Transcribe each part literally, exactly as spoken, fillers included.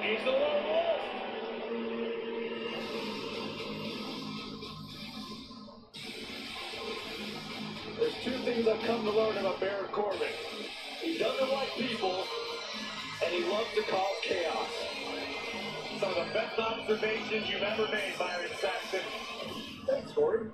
He's the lone wolf. There's two things I've come to learn about Baron Corbin. He doesn't like people, and he loves to cause chaos. Some of the best observations you've ever made, Byron Saxton. Thanks, Corey.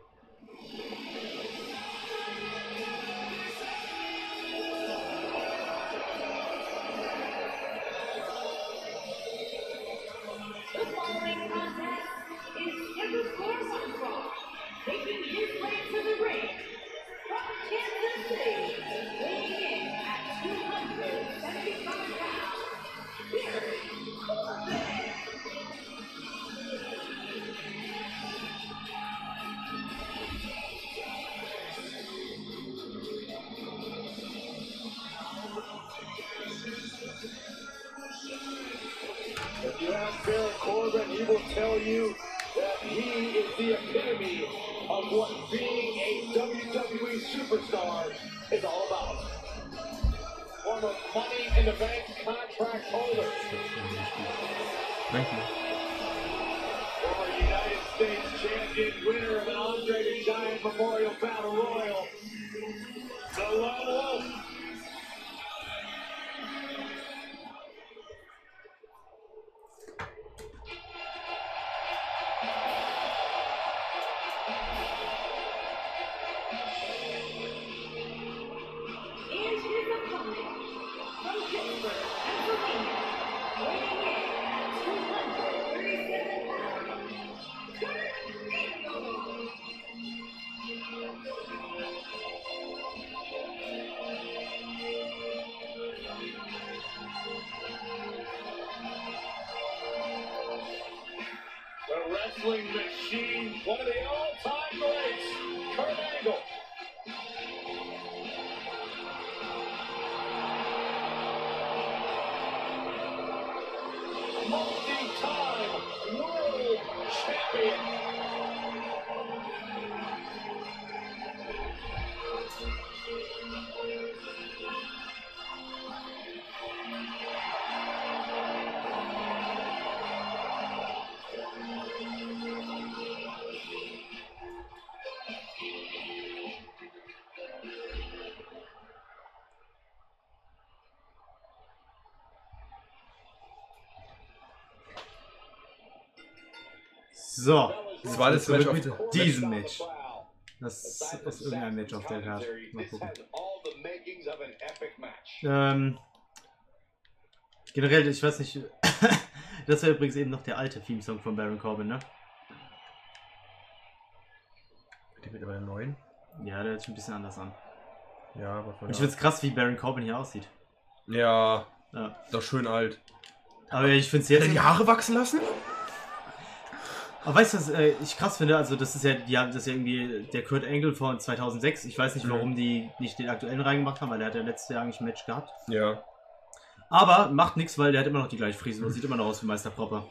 The following contest is scheduled for one fall, taking his place in the ring from Kansas City, weighing in at two hundred seventy-five pounds, Baron Corbin. If you ask Baron Corbin, he will tell you that he is the epitome of what being a W W E superstar is all about. Former Money in the Bank contract holder. Thank you. Former United States champion, winner of an Andre the Giant Memorial Battle Royal. The Lone Wolf. And his opponent, from Pittsburgh, Pennsylvania, weighing in at two hundred thirty-seven pounds, Kurt Angle. The wrestling machine, one of the all-time greats, Kurt Angle. Multi-time world champion. So, Das war das Match auf mit diesem Match. Das ist irgendein Match auf der Karte. Mal gucken. Ähm, generell, ich weiß nicht. Das war übrigens eben noch der alte Theme-Song von Baron Corbin, ne? Die wird aber der neuen. Ja, der hört sich ein bisschen anders an. Ja, aber von Und ich find's krass, wie Baron Corbin hier aussieht. Ja, Ja. doch schön alt. Aber ich find's Hat er jetzt. die Haare wachsen lassen? Aber weißt du, was äh, ich krass finde? Also, das ist ja, die haben das ist ja irgendwie der Kurt Angle von zweitausendsechs. Ich weiß nicht, warum Mhm. die nicht den aktuellen reingemacht haben, weil der hat ja letztes Jahr eigentlich ein Match gehabt. Ja. Aber macht nichts, weil der hat immer noch die gleiche Frisur. Sieht immer noch aus wie Meister Propper.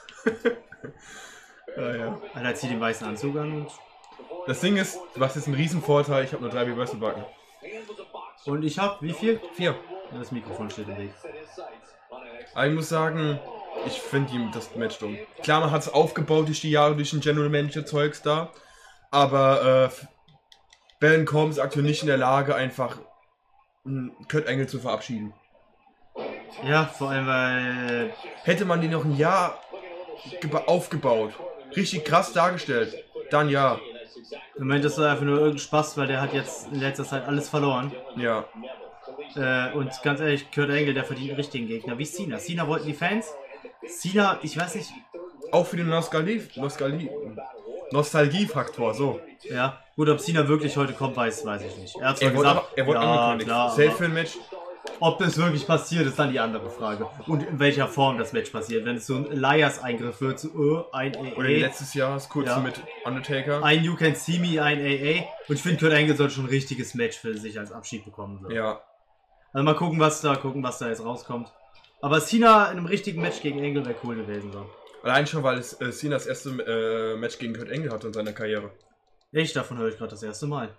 Ja, ja. Also, er zieht den weißen Anzug an und. Das Ding ist, du hast jetzt einen riesen Vorteil, ich habe nur drei Reversal-Backen. Und ich hab wie viel? Vier. Ja, das Mikrofon steht im Weg. Aber ich muss sagen, ich finde das Match dumm. Klar, man hat es aufgebaut durch die Jahre, durch den General Manager Zeugs da. Aber äh, Baron Corbin ist aktuell nicht in der Lage, einfach einen Kurt Angle zu verabschieden. Ja, vor allem weil. Hätte man den noch ein Jahr aufgebaut, richtig krass dargestellt, dann ja. Im Moment ist das einfach nur irgendein Spaß, weil der hat jetzt in letzter Zeit alles verloren. Ja. Äh, und ganz ehrlich, Kurt Angle, der verdient einen richtigen Gegner. Wie Cena. Cena wollten die Fans. Cena, ich weiß nicht. Auch für den Nostalgie, Nostalgie, Nostalgie-Faktor, so. Ja, gut, ob Cena wirklich heute kommt, weiß, weiß ich nicht. Er hat zwar Er wurde, gesagt, aber, er wurde ja, angekündigt. klar, Safe aber für ein Match. ob das wirklich passiert, ist dann die andere Frage. Und in welcher Form das Match passiert. Wenn es so ein Elias-Eingriff wird, so uh, ein A A. Oder letztes Jahr, das kurze Ja. mit Undertaker. Ein You Can See Me, ein A A. Und ich finde, Kurt Angle sollte schon ein richtiges Match für sich als Abschied bekommen. So. Ja. Also mal gucken, was da, gucken, was da jetzt rauskommt. Aber Cena in einem richtigen Match gegen Angle wäre cool gewesen. So. Allein schon, weil es äh, Cena das erste äh, Match gegen Kurt Angle hatte in seiner Karriere. Ich, davon höre ich gerade das erste Mal.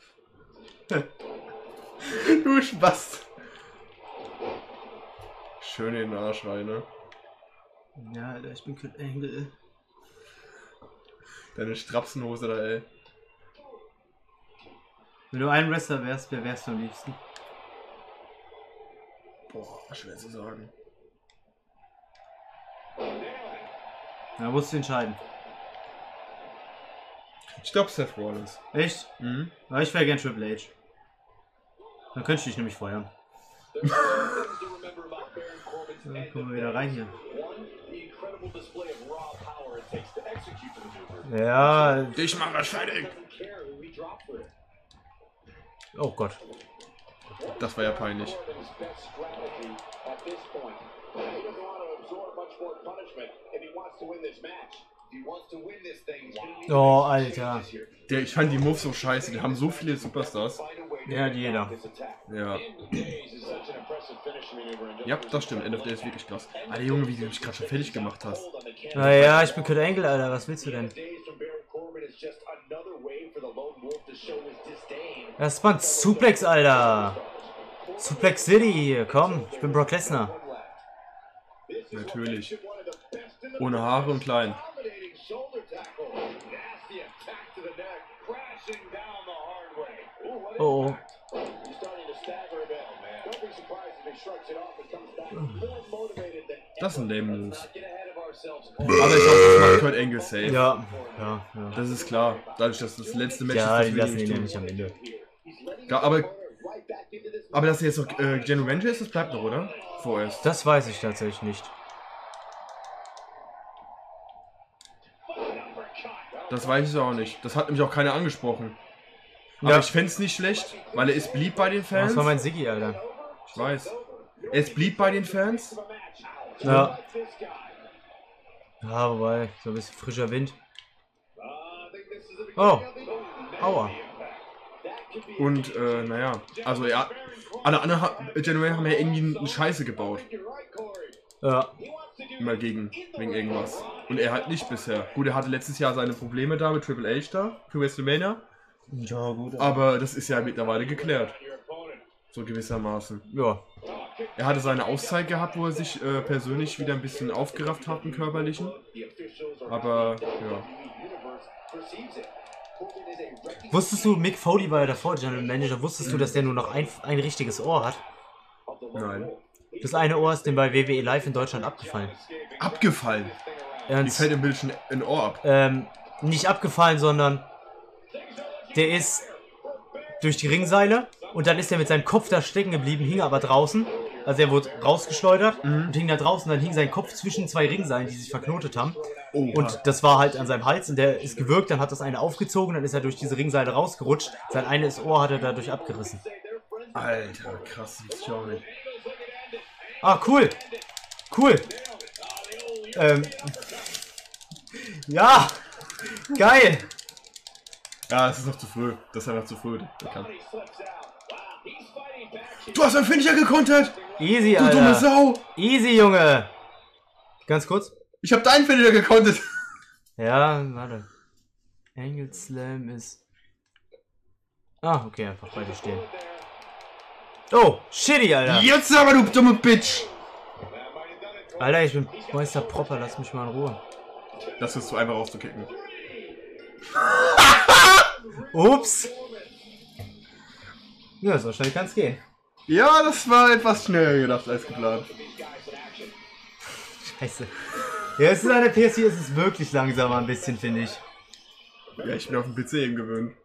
Du Spast. Schön in den Arsch rein, ne? Ja, Alter, ich bin Kurt Angle. Deine Strapsenhose da, ey. Wenn du ein Wrestler wärst, wer wärst du am liebsten? Boah, schwer zu sagen. Da musst du entscheiden. Ich glaube Seth Rollins. Echt? Mhm. Aber ich wäre gern Triple H. Dann könnte ich dich nämlich feuern. Dann kommen wir wieder rein hier. Ja. Ich mach das fertig. Oh Gott. Das war ja peinlich. Oh, Alter. Der, ich fand die Moves so scheiße. Die haben so viele Superstars. Ja, jeder. Ja. Ja, das stimmt. End of Day ist wirklich krass. Alter Junge, wie du mich gerade schon fertig gemacht hast. Naja, ich bin Kurt Angle, Alter. Was willst du denn? Das war ein Suplex, Alter. Suplex City hier. Komm, ich bin Brock Lesnar. Natürlich. Ohne Haare und klein. Oh, oh. Das sind lame Moves. Aber ich glaube, das macht Kurt Angle safe. Ja, ja, ja. Das ist klar. Dadurch, dass das letzte Match Ja, ist, die das lassen will ihn ja ich nicht am Ende. tun. Ja, aber, aber dass er jetzt noch äh, General Manager ist, das bleibt noch, oder? Vorerst. Das weiß ich tatsächlich nicht. Das weiß ich auch nicht. Das hat nämlich auch keiner angesprochen. Aber Ja. ich fände es nicht schlecht, weil er ist blieb bei den Fans. Das war mein Siggi, Alter. Ich weiß. Er ist blieb bei den Fans. Ja. Ja, wobei, so ein bisschen frischer Wind. Oh. Aua. Und, äh, naja. Also, ja. Alle anderen ha- General haben ja irgendwie eine Scheiße gebaut. Ja. Immer gegen, wegen irgendwas. Und er halt nicht bisher. Gut, er hatte letztes Jahr seine Probleme da mit Triple H da, für WrestleMania. Ja, gut. Aber das ist ja mittlerweile geklärt. So gewissermaßen. Ja. Er hatte seine Auszeit gehabt, wo er sich äh, persönlich wieder ein bisschen aufgerafft hat, im Körperlichen. Aber, ja. Wusstest du, Mick Foley war ja davor General Manager, wusstest du, dass der nur noch ein, ein richtiges Ohr hat? Nein. Das eine Ohr ist dem bei W W E Live in Deutschland abgefallen. Abgefallen. Wie Ernst? fällt dem Bild schon ein Ohr ab? Ähm, nicht abgefallen, sondern der ist durch die Ringseile und dann ist er mit seinem Kopf da stecken geblieben, hing aber draußen. Also er wurde rausgeschleudert Mhm. und hing da draußen, dann hing sein Kopf zwischen zwei Ringseilen, die sich verknotet haben. Oh, Und das war halt an seinem Hals und der ist gewürgt, dann hat das eine aufgezogen, dann ist er durch diese Ringseile rausgerutscht. Sein eines Ohr hat er dadurch abgerissen. Alter, krass, das wusste ich auch nicht. Ah, cool. Cool. Ähm. Ja. Geil. Ja, es ist noch zu früh. Das ist einfach zu früh. Bekannt. Du hast einen Finisher gekontert! Easy, Du dumme Alter. Sau! Easy, Junge. Ganz kurz. Ich hab deinen Finisher gekontert! Ja, warte. Angle Slam ist... Ah, okay, einfach beide stehen. Oh, shitty, Alter. Jetzt aber, du dumme Bitch! Alter, ich bin Meister Propper, lass mich mal in Ruhe. Das ist zu einfach auszukicken. Ups. Ja, so schnell kann's gehen. Ja, das war etwas schneller gedacht als geplant. Scheiße. Ja, es ist an der P S vier, ist es wirklich langsamer ein bisschen, finde ich. Ja, ich bin auf dem P C eben gewöhnt.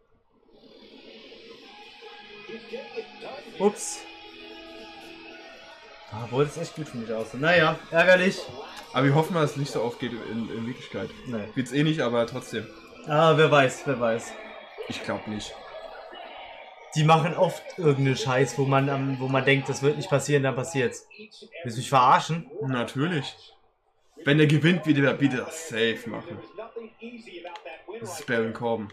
Ups. Ah, obwohl, das echt gut für mich aus. Naja, ärgerlich. Aber wir hoffen mal, dass es nicht so aufgeht in, in Wirklichkeit. Nee. Wird's eh nicht, aber trotzdem. Ah, wer weiß, wer weiß. Ich glaube nicht. Die machen oft irgendeinen Scheiß, wo man, am- wo man denkt, das wird nicht passieren, dann passiert's. Willst du mich verarschen? Natürlich. Wenn der gewinnt, wird er wieder das safe machen. Das ist Baron Corbin.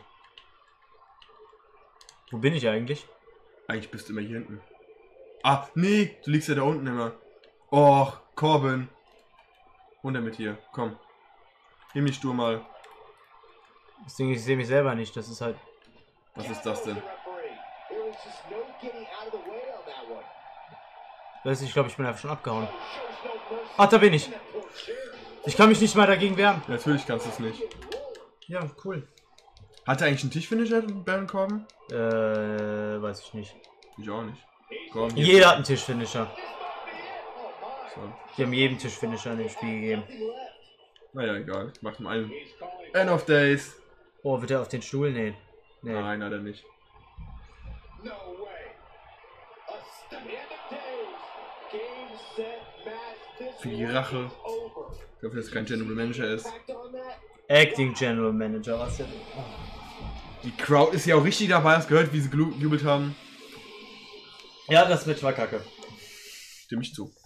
Wo bin ich eigentlich? Eigentlich bist du immer hier hinten. Ah, nee, du liegst ja da unten immer. Och, Corbin. Runter mit hier, komm. Nimm dich Stur mal. Das Ding, ich sehe mich selber nicht, das ist halt... Was ist das denn? Weiß ich, glaube ich bin einfach schon abgehauen. Ach, da bin ich. Ich kann mich nicht mal dagegen wehren. Natürlich kannst du es nicht. Ja, cool. Hat er eigentlich einen Tischfinisher, Baron Corbin? Äh, weiß ich nicht. Ich auch nicht. Corbin, hier. Jeder hat einen Tischfinisher. So. Die haben jedem Tischfinisher in dem Spiel gegeben. Naja, egal. Ich mach mal einen. End of Days. Oh, wird er auf den Stuhl? Nee. Nee. Nein, hat er nicht. No way. A st- end of days. Game, set, match. This Für die one Rache. is over. Dafür, dass es kein General Manager ist. Act on that. Acting General Manager, was denn? Die Crowd ist ja auch richtig dabei. Hast gehört, wie sie gejubelt haben. Ja, das Match war kacke. Stimme ich zu.